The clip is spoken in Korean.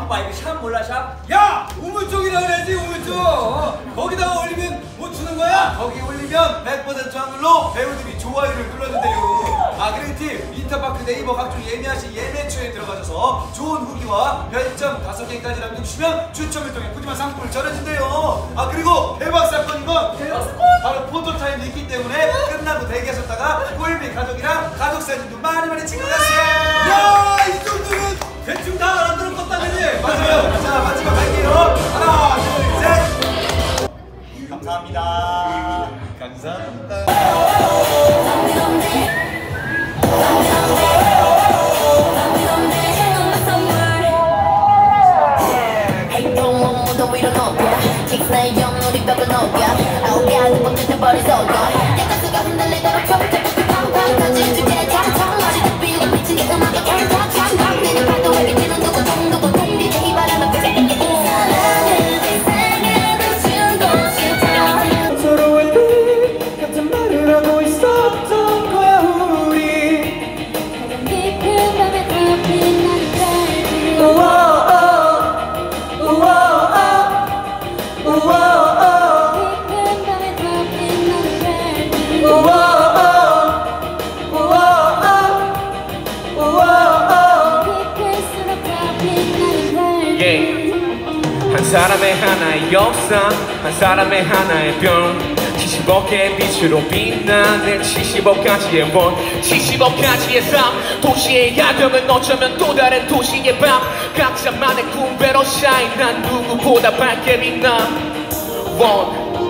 봐 이거 샵 몰라 샵? 야! 우물 쪽이라 그래야지 우물 쪽. 거기다가 올리면 뭐 주는 거야? 거기 올리면 100% 확률로 배우들이 좋아요를 눌러준대요. 아 그리고 팀 인터파크 네이버 각종 예매하신 예매추에 들어가셔서 좋은 후기와 별점 5개까지 남겨주시면 추첨을 통해 푸짐한 상품을 전해준대요. 아 그리고 대박 사건인 건 바로 포토타임도 있기 때문에 끝나고 대기하셨다가 꿀비 가족이랑 가족 사진도 많이 찍어 가세요. 야! 이 정도면 대충 다 알아들을 것 같다네. 맞아요. 자 마지막 갈게요. 하나 둘 셋. 감사합니다. 감사합니다. 한 사람의 하나의 역사, 한 사람의 하나의 별 75개의 빛으로 빛나는 75가지의 원 75가지의 삶 도시의 야경은 어쩌면 또 다른 도시의 밤 각자만의 꿈배로 샤인 난 누구보다 밝게 빛나 원